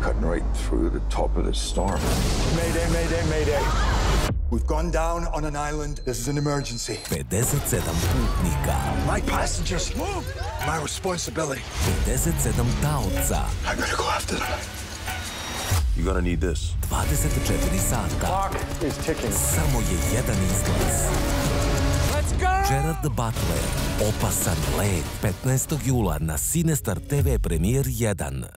cutting right through the top of the storm. Mayday, mayday, mayday. We've gone down on an island. This is an emergency. 57 putnika. My passengers, move! My responsibility. 57 taoca. I gotta go after them. You're gonna need this. 24 sata. Clock is ticking. Samo je jedan izlaz. Let's go! Gerard Butler, Opasan let, 15. jula na CineStar TV premijer 1.